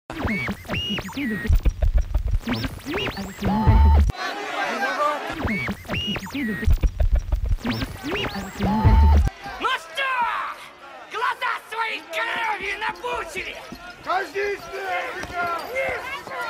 Ну что? Глаза свои кровью набучили! Каждый из них!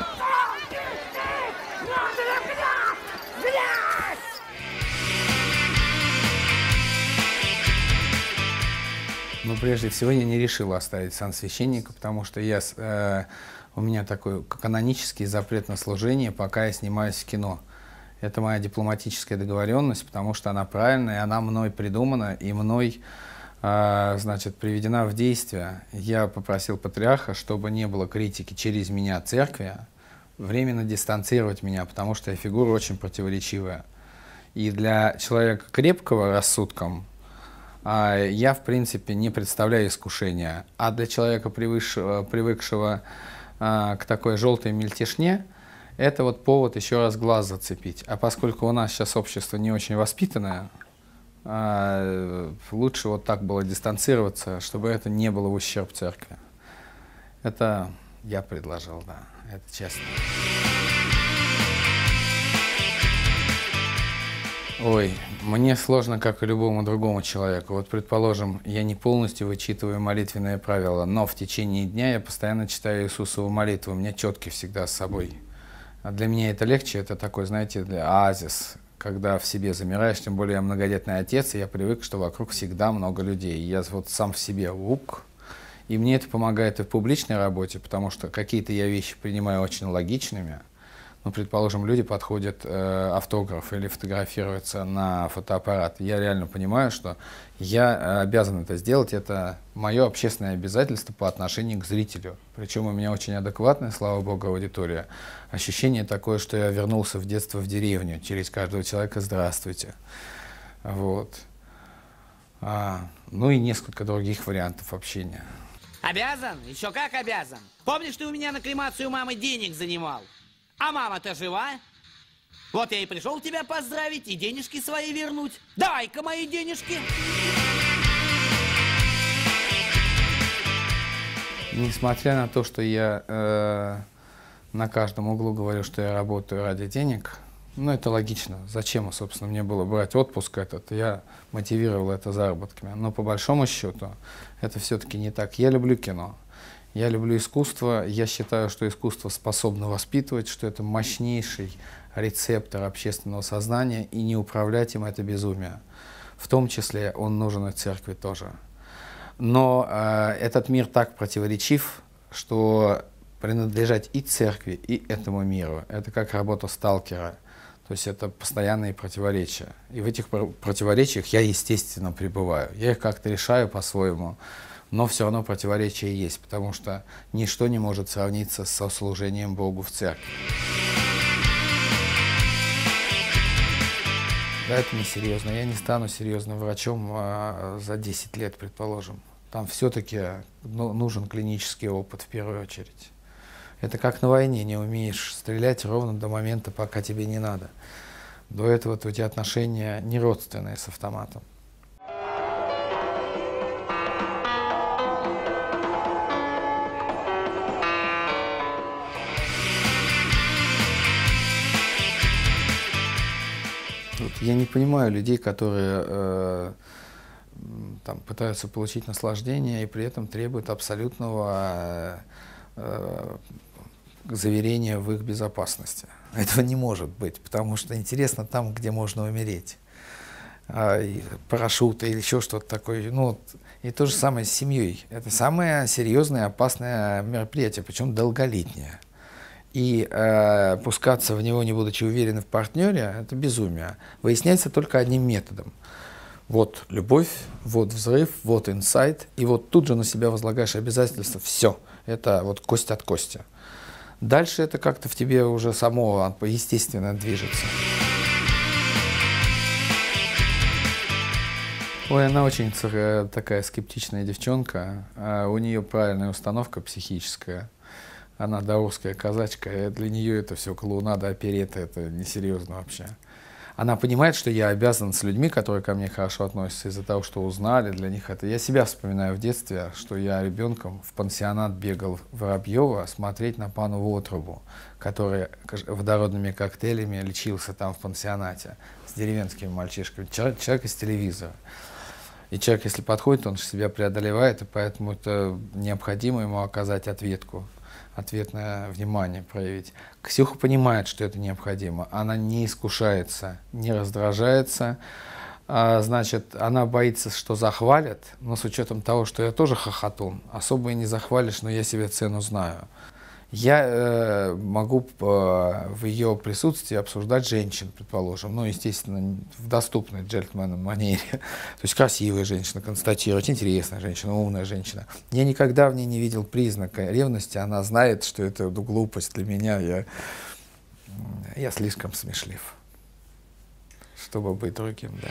Но прежде всего я не решил оставить сан священника, потому что у меня такой канонический запрет на служение, пока я снимаюсь в кино. Это моя дипломатическая договоренность, потому что она правильная, и она мной придумана, и мной, значит, приведена в действие. Я попросил патриарха, чтобы не было критики через меня церкви, временно дистанцировать меня, потому что я фигура очень противоречивая. И для человека крепкого рассудком я, в принципе, не представляю искушения. А для человека, привыкшего к такой желтой мельтешне, это вот повод еще раз глаз зацепить. А поскольку у нас сейчас общество не очень воспитанное, лучше вот так было дистанцироваться, чтобы это не было в ущерб церкви. Это я предложил, да, это честно. Ой, мне сложно, как и любому другому человеку. Вот, предположим, я не полностью вычитываю молитвенные правила, но в течение дня я постоянно читаю Иисусову молитву, у меня четки всегда с собой. А для меня это легче, это такой, знаете, оазис, когда в себе замираешь, тем более я многодетный отец, и я привык, что вокруг всегда много людей. И я вот сам в себе и мне это помогает и в публичной работе, потому что какие-то я вещи принимаю очень логичными. Ну, предположим, люди подходят автограф или фотографируются на фотоаппарат. Я реально понимаю, что я обязан это сделать. Это мое общественное обязательство по отношению к зрителю. Причем у меня очень адекватная, слава богу, аудитория. Ощущение такое, что я вернулся в детство в деревню. Через каждого человека «здравствуйте». Вот. Ну и несколько других вариантов общения. Обязан? Еще как обязан. Помнишь, ты у меня на кремацию мамы денег занимал? А мама-то жива? Вот я и пришел тебя поздравить и денежки свои вернуть. Дай-ка мои денежки. Несмотря на то, что я на каждом углу говорю, что я работаю ради денег, ну это логично. Зачем, собственно, мне было брать отпуск этот? Я мотивировал это заработками. Но по большому счету это все-таки не так. Я люблю кино. Я люблю искусство, я считаю, что искусство способно воспитывать, что это мощнейший рецептор общественного сознания, и не управлять им это безумие. В том числе он нужен и церкви тоже. Но этот мир так противоречив, что принадлежать и церкви, и этому миру, это как работа сталкера. То есть это постоянные противоречия. И в этих противоречиях я, естественно, пребываю. Я их как-то решаю по-своему. Но все равно противоречия есть, потому что ничто не может сравниться со служением Богу в церкви. Да, это несерьезно. Я не стану серьезным врачом за 10 лет, предположим. Там все-таки нужен клинический опыт в первую очередь. Это как на войне, не умеешь стрелять ровно до момента, пока тебе не надо. До этого у тебя отношения не родственные с автоматом. Я не понимаю людей, которые там, пытаются получить наслаждение и при этом требуют абсолютного заверения в их безопасности. Этого не может быть, потому что интересно там, где можно умереть. Парашюты или еще что-то такое. Ну, и то же самое с семьей. Это самое серьезное, опасное мероприятие, причем долголетнее. И пускаться в него, не будучи уверены в партнере, это безумие. Выясняется только одним методом. Вот любовь, вот взрыв, вот инсайт, и вот тут же на себя возлагаешь обязательства. Все, это вот кость от кости. Дальше это как-то в тебе уже само естественно движется. Ой, она очень такая скептичная девчонка, у нее правильная установка психическая. Она даурская казачка, и для нее это все клоунада, оперетта, это несерьезно вообще. Она понимает, что я обязан с людьми, которые ко мне хорошо относятся, из-за того, что узнали, для них это... Я себя вспоминаю в детстве, что я ребенком в пансионат бегал в Воробьево смотреть на пану Вотрубу, который водородными коктейлями лечился там в пансионате с деревенскими мальчишками. Человек из телевизора. И человек, если подходит, он же себя преодолевает, и поэтому это необходимо ему оказать ответное внимание проявить. Ксюха понимает, что это необходимо. Она не искушается, не раздражается. Значит, она боится, что захвалят, но с учетом того, что я тоже хохотун, особо и не захвалишь, но я себе цену знаю. Я могу в ее присутствии обсуждать женщин, предположим, ну, естественно, в доступной джентльменам манере. То есть красивая женщина, констатировать, интересная женщина, умная женщина. Я никогда в ней не видел признака ревности, она знает, что это глупость для меня, я слишком смешлив, чтобы быть другим, да.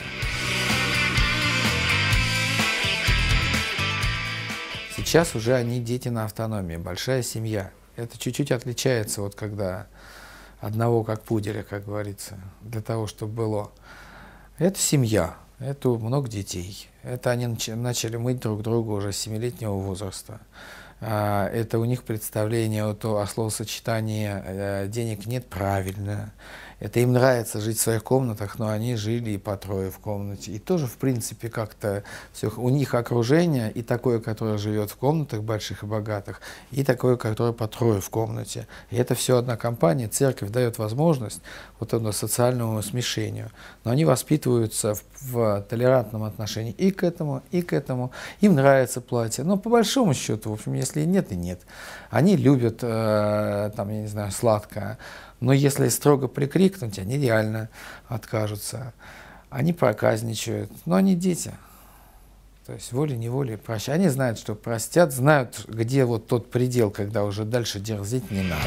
Сейчас уже они дети на автономии, большая семья. Это чуть-чуть отличается, вот когда одного как пуделя, как говорится, для того, чтобы было. Это семья, это много детей. Это они начали мыть друг друга уже с 7-летнего возраста. Это у них представление о словосочетании «денег нет» правильно. Это им нравится жить в своих комнатах, но они жили и по трое в комнате. И тоже, в принципе, как-то все, у них окружение и такое, которое живет в комнатах больших и богатых, и такое, которое по трое в комнате. И это все одна компания. Церковь дает возможность вот этому социальному смешению. Но они воспитываются в толерантном отношении и к этому, и к этому. Им нравится платье. Но по большому счету, в общем, если нет, и нет. Они любят, там, я не знаю, сладкое. Но если строго прикрикнуть, они реально откажутся. Они проказничают, но они дети. То есть волей-неволей прощают. Они знают, что простят, знают, где вот тот предел, когда уже дальше дерзить не надо.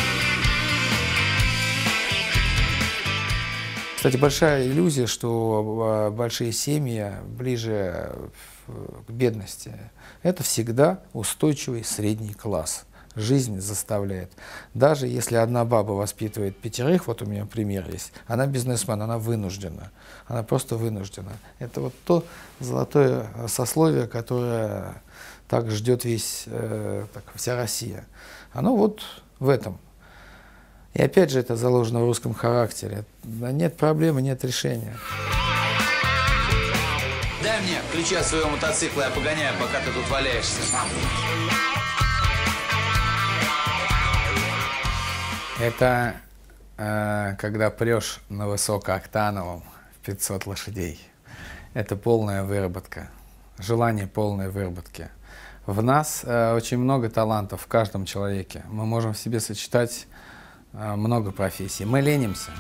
Кстати, большая иллюзия, что большие семьи ближе к бедности. Это всегда устойчивый средний класс. Жизнь заставляет. Даже если одна баба воспитывает 5, вот у меня пример есть, она бизнесмен, она вынуждена. Она просто вынуждена. Это вот то золотое сословие, которое так ждет вся Россия. Оно вот в этом. И опять же это заложено в русском характере. Нет проблемы, нет решения. Дай мне ключи от своего мотоцикла, я погоняю, пока ты тут валяешься. Это когда прешь на высокооктановом в 500 лошадей. Это полная выработка, желание полной выработки. В нас очень много талантов в каждом человеке. Мы можем в себе сочетать много профессий. Мы ленимся.